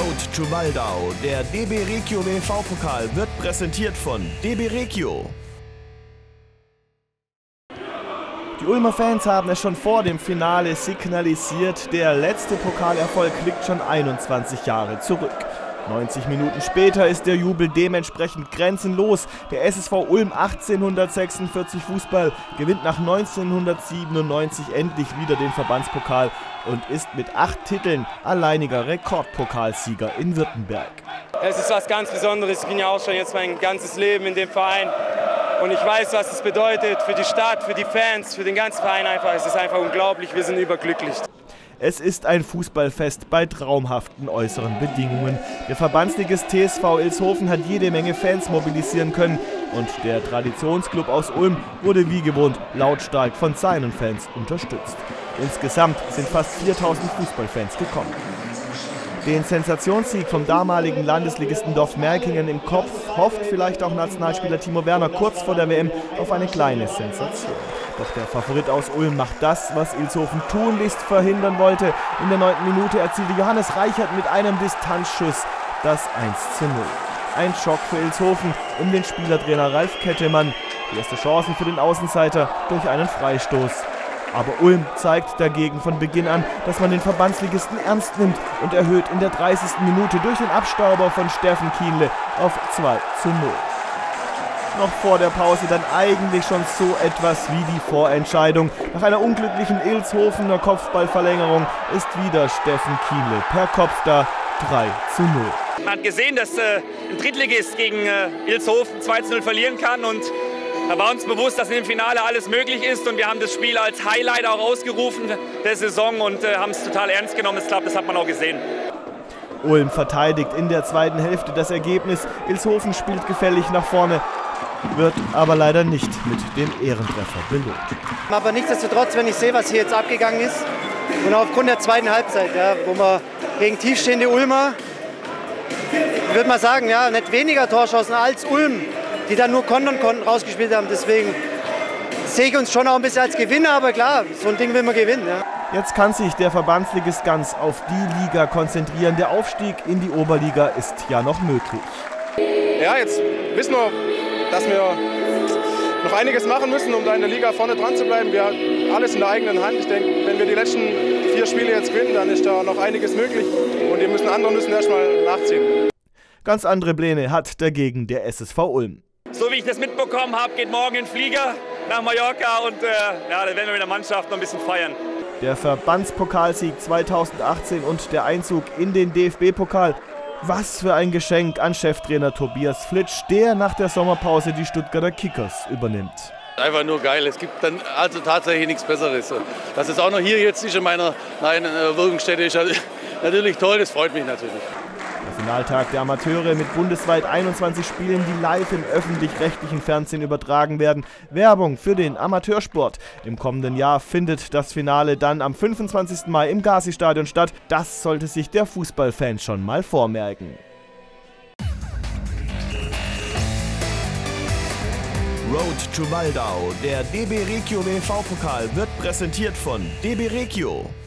Road to Waldau, der DB Regio WV-Pokal wird präsentiert von DB Regio. Die Ulmer Fans haben es schon vor dem Finale signalisiert, der letzte Pokalerfolg liegt schon 21 Jahre zurück. 90 Minuten später ist der Jubel dementsprechend grenzenlos. Der SSV Ulm 1846 Fußball gewinnt nach 1997 endlich wieder den Verbandspokal und ist mit 8 Titeln alleiniger Rekordpokalsieger in Württemberg. Es ist was ganz Besonderes. Ich bin ja auch schon jetzt mein ganzes Leben in dem Verein. Und ich weiß, was es bedeutet für die Stadt, für die Fans, für den ganzen Verein einfach. Es ist einfach unglaublich, wir sind überglücklich. Es ist ein Fußballfest bei traumhaften äußeren Bedingungen. Der Verbandsligist TSV Ilshofen hat jede Menge Fans mobilisieren können und der Traditionsclub aus Ulm wurde wie gewohnt lautstark von seinen Fans unterstützt. Insgesamt sind fast 4000 Fußballfans gekommen. Den Sensationssieg vom damaligen Landesligisten Dorfmerkingen im Kopf hofft vielleicht auch Nationalspieler Timo Werner kurz vor der WM auf eine kleine Sensation. Doch der Favorit aus Ulm macht das, was Ilshofen tunlichst verhindern wollte. In der 9. Minute erzielte Johannes Reichert mit einem Distanzschuss das 1:0. Ein Schock für Ilshofen um den Spielertrainer Ralf Kettemann. Die erste Chancen für den Außenseiter durch einen Freistoß. Aber Ulm zeigt dagegen von Beginn an, dass man den Verbandsligisten ernst nimmt und erhöht in der 30. Minute durch den Abstauber von Steffen Kienle auf 2:0. Noch vor der Pause dann eigentlich schon so etwas wie die Vorentscheidung. Nach einer unglücklichen Ilshofener Kopfballverlängerung ist wieder Steffen Kienle per Kopf da, 3:0. Man hat gesehen, dass ein Drittligist gegen Ilshofen 2:0 verlieren kann und da war uns bewusst, dass im Finale alles möglich ist und wir haben das Spiel als Highlight auch ausgerufen der Saison und haben es total ernst genommen. Das hat man auch gesehen. Ulm verteidigt in der zweiten Hälfte das Ergebnis. Ilshofen spielt gefällig nach vorne, wird aber leider nicht mit dem Ehrentreffer belohnt. Aber nichtsdestotrotz, wenn ich sehe, was hier jetzt abgegangen ist und aufgrund der zweiten Halbzeit, ja, wo wir gegen tiefstehende Ulmer, ich würde mal sagen, ja, nicht weniger Torchancen als Ulm, die dann nur kontern konnten, rausgespielt haben. Deswegen sehe ich uns schon auch ein bisschen als Gewinner, aber klar, so ein Ding will man gewinnen. Ja. Jetzt kann sich der Verbandsligist ganz auf die Liga konzentrieren. Der Aufstieg in die Oberliga ist ja noch möglich. Ja, jetzt wissen wir, dass wir noch einiges machen müssen, um da in der Liga vorne dran zu bleiben. Wir haben alles in der eigenen Hand. Ich denke, wenn wir die letzten 4 Spiele jetzt gewinnen, dann ist da noch einiges möglich. Und die anderen müssen erstmal nachziehen. Ganz andere Pläne hat dagegen der SSV Ulm. So wie ich das mitbekommen habe, geht morgen ein Flieger nach Mallorca und ja, da werden wir mit der Mannschaft noch ein bisschen feiern. Der Verbandspokalsieg 2018 und der Einzug in den DFB-Pokal. Was für ein Geschenk an Cheftrainer Tobias Flitsch, der nach der Sommerpause die Stuttgarter Kickers übernimmt. Einfach nur geil. Es gibt dann also tatsächlich nichts Besseres. Dass es auch noch hier jetzt nicht in meiner Wirkungsstätte ist, natürlich toll, das freut mich natürlich. Der Finaltag der Amateure mit bundesweit 21 Spielen, die live im öffentlich-rechtlichen Fernsehen übertragen werden. Werbung für den Amateursport. Im kommenden Jahr findet das Finale dann am 25. Mai im Gazi-Stadion statt. Das sollte sich der Fußballfan schon mal vormerken. Road to Waldau, der DB Regio WV-Pokal wird präsentiert von DB Regio.